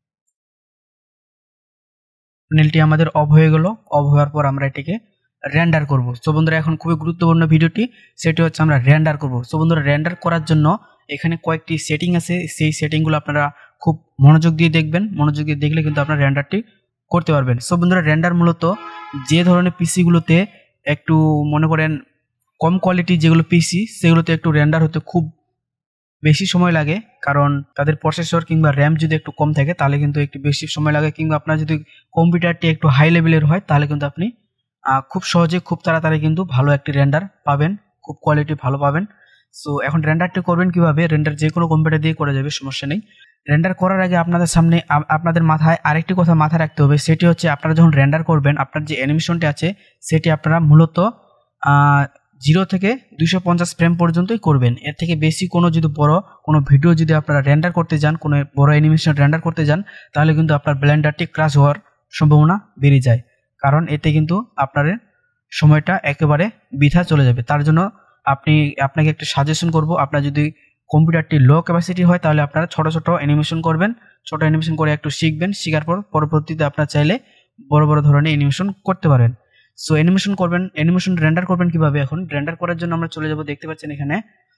A: প্যানেলটি আমাদের অফ হয়ে গেল। অফ হওয়ার পর আমরা এটিকে রেন্ডার করব। সো বন্ধুরা এখন খুবই গুরুত্বপূর্ণ ভিডিওটি, সেটি হচ্ছে আমরা রেন্ডার করব। সো বন্ধুরা রেন্ডার করার জন্য এখানে কয়েকটি সেটিং আছে, সেই সেটিংগুলো আপনারা খুব মনোযোগ দিয়ে দেখবেন। মনোযোগ দিয়ে দেখলে কিন্তু আপনারা রেন্ডারটি করতে পারবেন। সো বন্ধুরা রেন্ডার মূলত যে ধরনের পিসিগুলোতে একটু মনে করেন কম কোয়ালিটি যেগুলো পিসি, সেগুলোতে একটু রেন্ডার হতে খুব বেশি সময় লাগে, কারণ তাদের প্রসেসর কিংবা র্যাম যদি একটু কম থাকে তাহলে কিন্তু একটু বেশি সময় লাগে। কিংবা আপনার যদি কম্পিউটারটি একটু হাই লেভেলের হয় তাহলে কিন্তু আপনি খুব সহজে খুব তাড়াতাড়ি কিন্তু ভালো একটি রেন্ডার পাবেন, খুব কোয়ালিটি ভালো পাবেন। সো এখন রেন্ডারটি করবেন কিভাবে? রেন্ডার যে কোনো কম্পিউটার দিয়ে করা যাবে, সমস্যা নেই। রেন্ডার করার আগে আপনাদের সামনে আপনাদের মাথায় আরেকটি কথা মাথায় রাখতে হবে, সেটি হচ্ছে আপনারা যখন রেন্ডার করবেন আপনার যে অ্যানিমেশনটি আছে সেটি আপনারা মূলত জিরো থেকে দুইশো পঞ্চাশ ফ্রেম পর্যন্তই করবেন। এর থেকে বেশি কোনো যদি বড় কোনো ভিডিও যদি আপনারা রেন্ডার করতে যান, কোনো বড় অ্যানিমেশন রেন্ডার করতে যান, তাহলে কিন্তু আপনার ব্লেন্ডারটি ক্র্যাশ হওয়ার সম্ভাবনা বেড়ে যায়, কারণ এতে কিন্তু আপনার সময়টা একেবারে বৃথা চলে যাবে। তার জন্য আপনি আপনাকে একটা সাজেশন করব, আপনার যদি কম্পিউটারটি লো ক্যাপাসিটি হয় তাহলে আপনারা ছোট ছোট অ্যানিমেশন করবেন, ছোট অ্যানিমেশন করে একটু শিখবেন, শেখার পর পরবর্তীতে আপনার চাইলে বড় বড় ধরনের অ্যানিমেশন করতে পারেন। সো অ্যানিমেশন করবেন, অ্যানিমেশন রেন্ডার করবেন কিভাবে? এখন রেন্ডার করার জন্য আমরা চলে যাব, দেখতে পাচ্ছেন এখানে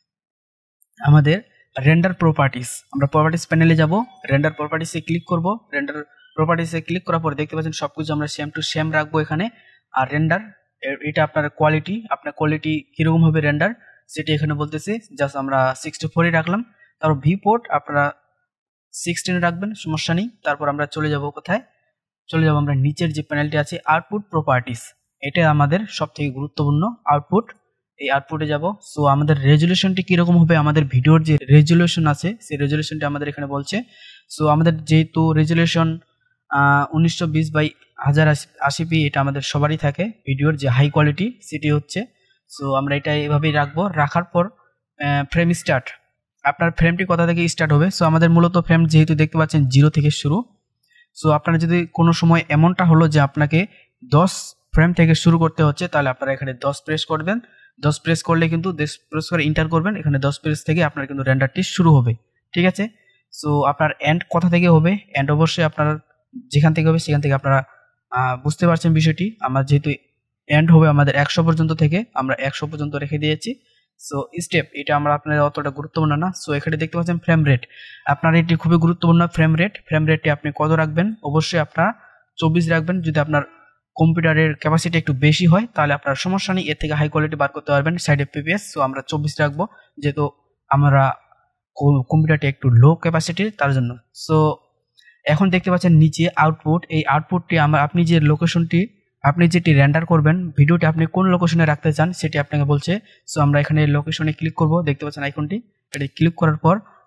A: আমাদের রেন্ডার প্রপার্টিস। আমরা প্রপার্টিস প্যানেলে যাব, রেন্ডার প্রপার্টিসে ক্লিক করব। রেন্ডার প্রপার্টিসে ক্লিক করার পর দেখতে পাচ্ছেন সবকিছু আমরা সেম টু সেম রাখবো এখানে। আর রেন্ডার এটা আপনার কোয়ালিটি, আপনার কোয়ালিটি কীরকম হবে রেন্ডার সেটি এখানে বলতেছে। জাস্ট আমরা সিক্সটি ফোরই রাখলাম। তারপর ভি পোর্ট আপনারা সিক্সটিনে রাখবেন, সমস্যা নেই। তারপর আমরা চলে যাব কোথায়? চলে যাব আমরা নিচের যে প্যানেলটি আছে আউটপুট প্রপার্টিস, এটা আমাদের সব থেকে গুরুত্বপূর্ণ আউটপুট। এই আউটপুটে যাব। সো আমাদের রেজুলেশনটি কীরকম হবে, আমাদের ভিডিওর যে রেজুলেশন আছে সেই রেজুলেশনটি আমাদের এখানে বলছে। সো আমাদের যেহেতু রেজুলেশন উনিশশো বিশ বাই হাজার আশি পি, এটা আমাদের সবারই থাকে ভিডিওর যে হাই কোয়ালিটি সেটি হচ্ছে। সো আমরা এটা এভাবেই রাখবো। রাখার পর ফ্রেম স্টার্ট, আপনার ফ্রেমটি কোথা থেকে স্টার্ট হবে? সো আমাদের মূলত ফ্রেম যেহেতু দেখতে পাচ্ছেন জিরো থেকে শুরু। সো আপনারা যদি কোনো সময় এমনটা হলো যে আপনাকে দশ ফ্রেম থেকে শুরু করতে হচ্ছে, তাহলে আপনারা এখানে দশ প্রেস করবেন। দশ প্রেস করলে কিন্তু দশ প্রেস করে ইন্টার করবেন, এখানে দশ প্রেস থেকে আপনার কিন্তু রেন্ডারটি শুরু হবে। ঠিক আছে। সো আপনার এন্ড কোথা থেকে হবে? এন্ড অবশ্যই আপনার যেখান থেকে হবে সেখান থেকে আপনারা বুঝতে পারছেন বিষয়টি। আমার যেহেতু এন্ড হবে আমাদের একশো পর্যন্ত থেকে, আমরা একশো পর্যন্ত রেখে দিয়েছি। সো স্টেপ এটা আমরা আপনাদের অতটা গুরুত্বপূর্ণ না। সো এখানে দেখতে পাচ্ছেন ফ্রেম রেট, আপনার এটি খুবই গুরুত্বপূর্ণ। ফ্রেম রেট ফ্রেম রেটটি আপনি কত রাখবেন? অবশ্যই আপনারা চব্বিশ রাখবেন। যদি আপনার কম্পিউটারের ক্যাপাসিটি একটু বেশি হয় তাহলে আপনার সমস্যা নেই, এর থেকে হাই কোয়ালিটি বার করতে পারবেন ষাট এফপিএস। সো আমরা চব্বিশ রাখবো, যেহেতু আমরা কম্পিউটারটি একটু লো ক্যাপাসিটির তার জন্য। সো এখন দেখতে পাচ্ছেন নিচে আউটপুট, এই আউটপুটটি আমরা আপনি যে লোকেশনটি আপনি যেটি রেন্ডার করবেন ভিডিওটি আপনি কোন লোকেশনে রাখতে চান সেটি আপনাকে বলছে। সো আমরা এখানে লোকেশনে ক্লিক করব, দেখতে পাচ্ছেন আইকনটি, এটি ক্লিক করার পর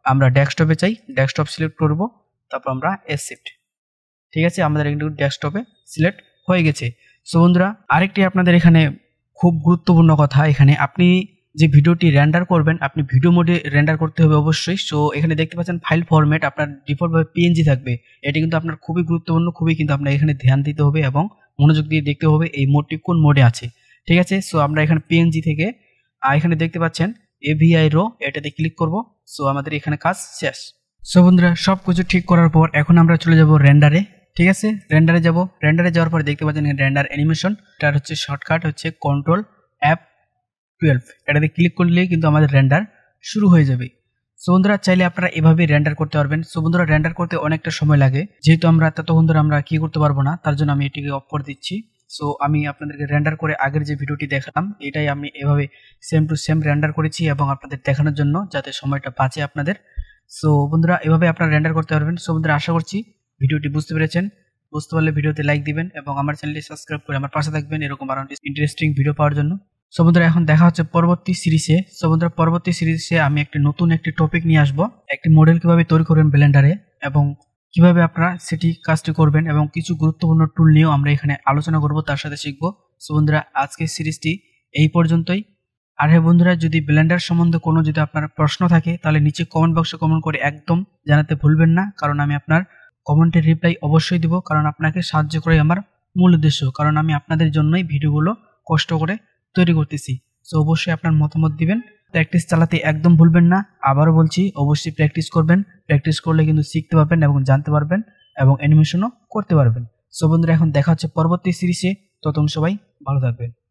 A: আমরা ডেস্কটপে চাই, ডেস্কটপ সিলেক্ট করব, তারপর আমরা এসিফট। ঠিক আছে, আমাদের কিন্তু ডেস্কটপে সিলেক্ট হয়ে গেছে। সো বন্ধুরা, আরেকটি আপনাদের এখানে খুব গুরুত্বপূর্ণ কথা, এখানে আপনি যে ভিডিওটি রেন্ডার করবেন আপনি ভিডিও মোডে রেন্ডার করতে হবে অবশ্যই। সো এখানে দেখতে পাচ্ছেন ফাইল ফরম্যাট আপনার ডিফল্টভাবে পিএনজি থাকবে। এটি কিন্তু আপনার খুবই গুরুত্বপূর্ণ, খুবই কিন্তু আপনার এখানে ধ্যান দিতে হবে এবং মনোযোগ দিয়ে দেখতে হবে এই মোডটি কোন মোডে আছে। ঠিক আছে, সো আমরা এখানে পিএনজি থেকে এখানে দেখতে পাচ্ছেন এভিআই রো, এটাতে ক্লিক করব। সো আমাদের এখানে কাজ শেষ। সো বন্ধুরা, সব কিছু ঠিক করার পর এখন আমরা চলে যাব রেন্ডারে। ঠিক আছে, রেন্ডারে যাব। রেন্ডারে যাওয়ার পরে দেখতে পাচ্ছেন রেন্ডার অ্যানিমেশন, এটার হচ্ছে শর্টকাট হচ্ছে কন্ট্রোল অ্যাপ টুয়েলভ। এটাতে ক্লিক করলেই কিন্তু আমাদের রেন্ডার শুরু হয়ে যাবে। সো বন্ধুরা, চাইলে আপনারা এভাবে রেন্ডার করতে পারবেন। সো বন্ধুরা, রেন্ডার করতে অনেকটা সময় লাগে, যেহেতু আমরা ততক্ষণ ধরে আমরা কি করতে পারবো না, তার জন্য আমি এটিকে অফ করে দিচ্ছি। সো আমি আপনাদেরকে রেন্ডার করে আগের যে ভিডিওটি দেখালাম এটাই আমি এভাবে সেম টু সেম রেন্ডার করেছি এবং আপনাদের দেখানোর জন্য, যাতে সময়টা বাঁচে আপনাদের। সো বন্ধুরা, এভাবে আপনারা রেন্ডার করতে পারবেন। সো বন্ধুরা, আশা করছি ভিডিওটি বুঝতে পেরেছেন। বুঝতে পারলে ভিডিওতে লাইক দিবেন এবং আমার চ্যানেলটি সাবস্ক্রাইব করে আমার পাশে থাকবেন এরকম আরো ইন্টারেস্টিং ভিডিও পাওয়ার জন্য। সো বন্ধুরা, এখন দেখা হচ্ছে পরবর্তী সিরিজে। সো বন্ধুরা, পরবর্তী সিরিজে আমি একটি নতুন একটি টপিক নিয়ে আসবো, একটি মডেল কিভাবে তৈরি করবেন ব্লেন্ডারে এবং কিভাবে আপনারা সেটি কাজটি করবেন এবং কিছু গুরুত্বপূর্ণ টুল নিয়েও আমরা এখানে আলোচনা করব, তার সাথে শিখবো। সো বন্ধুরা, আজকের সিরিজটি এই পর্যন্তই। আর হ্যাঁ বন্ধুরা, যদি ব্লেন্ডার সম্বন্ধে কোনো যদি আপনার প্রশ্ন থাকে তাহলে নিচে কমেন্ট বক্সে কমেন্ট করে একদম জানাতে ভুলবেন না, কারণ আমি আপনার কমেন্টের রিপ্লাই অবশ্যই দিব, কারণ আপনাকে সাহায্য করে আমার মূল উদ্দেশ্য, কারণ আমি আপনাদের জন্যই ভিডিওগুলো কষ্ট করে তৈরি করতেছি। সো অবশ্যই আপনার মতামত দিবেন। প্র্যাকটিস চালাতে একদম ভুলবেন না। আবারও বলছি, অবশ্যই প্র্যাকটিস করবেন। প্র্যাকটিস করলে কিন্তু শিখতে পারবেন এবং জানতে পারবেন এবং অ্যানিমেশনও করতে পারবেন। সো বন্ধুরা, এখন দেখা হচ্ছে পরবর্তী সিরিজে। ততক্ষণ সবাই ভালো থাকবেন।